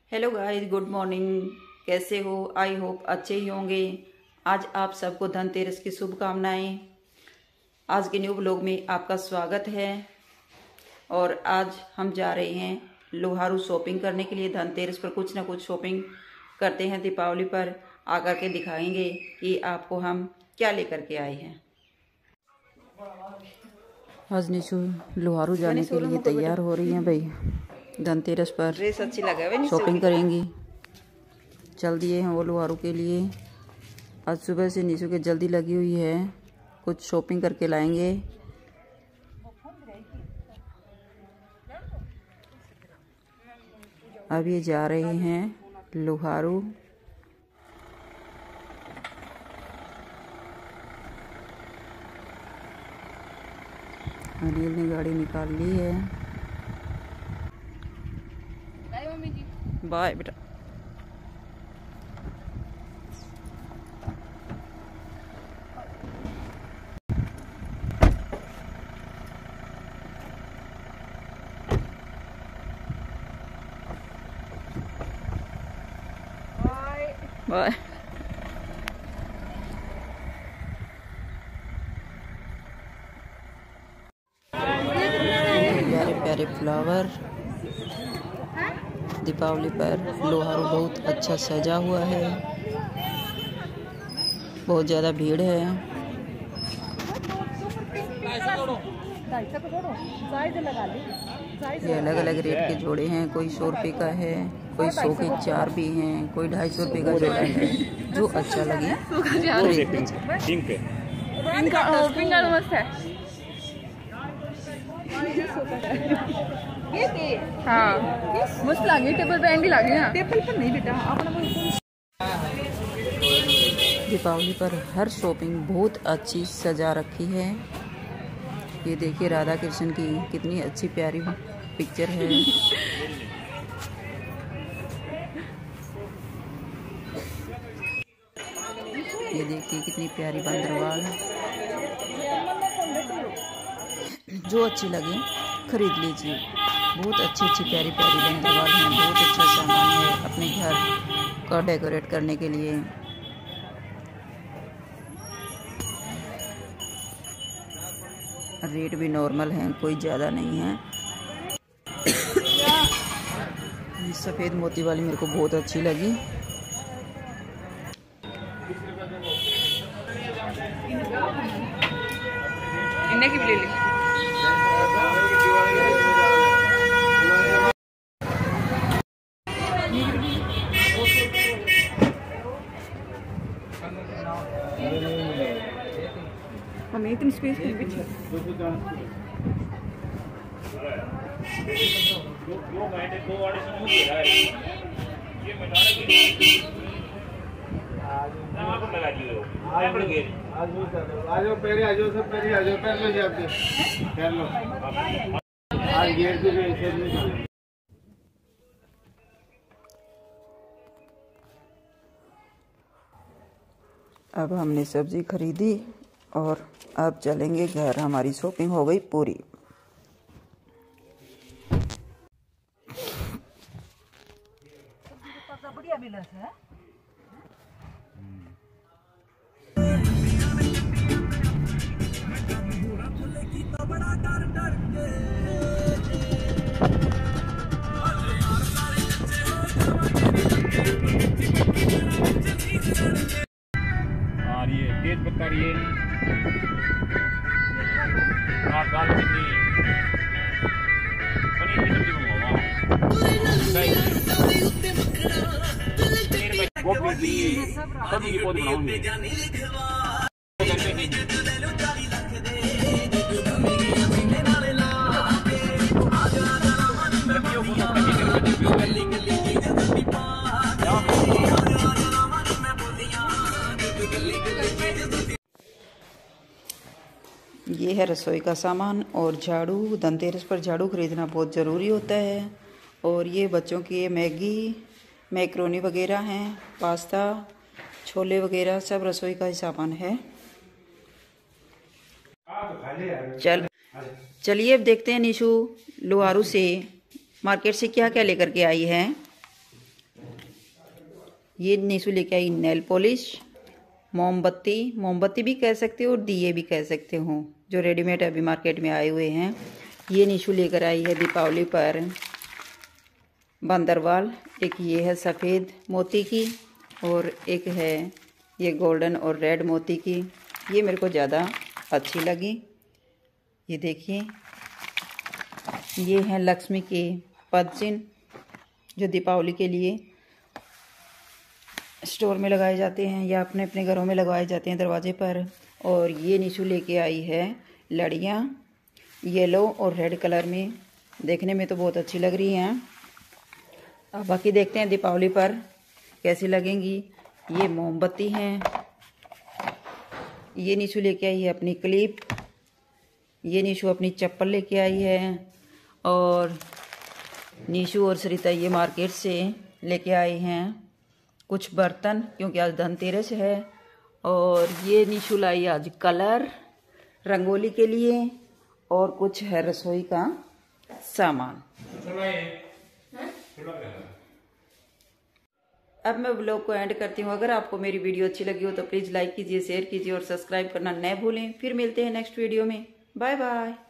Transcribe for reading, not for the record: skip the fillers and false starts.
Hello guys, good morning. कैसे हो? I hope अच्छे ही होंगे। आज आप सबको धनतेरस की शुभकामनाएं। आज के न्यू ब्लॉग में आपका स्वागत है। और आज हम जा रहे हैं लोहारू शॉपिंग करने के लिए। धनतेरस पर कुछ ना कुछ शॉपिंग करते हैं। दीपावली पर आकर के दिखाएंगे कि आपको हम क्या लेकर के आए हैं। आज निशु लोहारू जाने के लिए तैयार हो रही हैं भाई। धनतेरस पर ड्रेस अच्छी लगे शॉपिंग करेंगी। चल दिए हैं वो लोहारू के लिए। आज सुबह से निशु के जल्दी लगी हुई है, कुछ शॉपिंग करके लाएंगे। अब ये जा रहे हैं लोहारू। अनिल ने गाड़ी निकाल ली है। बाय बेटा। बाय। प्यारे प्यारे फ्लावर। दीपावली पर लोहारू बहुत अच्छा सजा हुआ है। बहुत ज़्यादा भीड़ है। ये अलग अलग रेट के जोड़े हैं। कोई 100 रुपये का है, कोई 100 के 4 भी हैं, कोई 250 रुपये का जोड़ा है। जो अच्छा लगे हाँ मस्त लगी। टेबल पे एंडी लगी ना। टेबल पर नहीं बेटा, दीपावली पर हर शॉपिंग बहुत अच्छी सजा रखी है। ये देखिए राधा कृष्ण की कितनी अच्छी प्यारी पिक्चर है। ये देखिए कितनी प्यारी बंदरवाल। जो अच्छी लगे खरीद लीजिए। बहुत अच्छी प्यारी प्यारी बंदरवाल हैं। बहुत अच्छा सामान है अपने घर का डेकोरेट करने के लिए। रेट भी नॉर्मल है, कोई ज़्यादा नहीं है। सफ़ेद मोती वाली मेरे को बहुत अच्छी लगी। इन्हें की भी ले ली। हमें इतनी स्पेस की पीछे अब हमने सब्जी खरीदी और अब चलेंगे घर। हमारी शॉपिंग हो गई पूरी। और ये तेज पत्ता, ये और दाल चटनी, पनीर की सब्जी बनवाओ। गोभी की सब्जी की पौध बनाऊंगी। ये है रसोई का सामान और झाड़ू। धनतेरस पर झाड़ू खरीदना बहुत ज़रूरी होता है। और ये बच्चों की मैगी, मैक्रोनी वगैरह हैं, पास्ता, छोले वगैरह सब रसोई का ही सामान है। चलिए अब देखते हैं निशु लोहारू से मार्केट से क्या क्या लेकर के आई है। ये निशु लेके आई नेल पॉलिश, मोमबत्ती भी कह सकते हो और दिए भी कह सकते हो, जो रेडीमेड अभी मार्केट में आए हुए हैं। ये निशु लेकर आई है दीपावली पर बंदरवाल। एक ये है सफ़ेद मोती की और एक है ये गोल्डन और रेड मोती की। ये मेरे को ज़्यादा अच्छी लगी। ये देखिए, ये हैं लक्ष्मी के पद चिन्ह, जो दीपावली के लिए स्टोर में लगाए जाते हैं या अपने अपने घरों में लगवाए जाते हैं दरवाजे पर। और ये निशु लेके आई है लड़ियाँ, येलो और रेड कलर में। देखने में तो बहुत अच्छी लग रही हैं। अब बाकी देखते हैं दीपावली पर कैसी लगेंगी। ये मोमबत्ती हैं। ये निशु लेके आई है अपनी क्लिप। ये निशु अपनी चप्पल लेके आई है। और निशु और सरिता ये मार्केट से लेके आई हैं कुछ बर्तन, क्योंकि आज धनतेरस है। और ये निशु लाई आज कलर रंगोली के लिए और कुछ है रसोई का सामान। अब मैं ब्लॉग को एंड करती हूँ। अगर आपको मेरी वीडियो अच्छी लगी हो तो प्लीज़ लाइक कीजिए, शेयर कीजिए और सब्सक्राइब करना न भूलें। फिर मिलते हैं नेक्स्ट वीडियो में। Bye bye.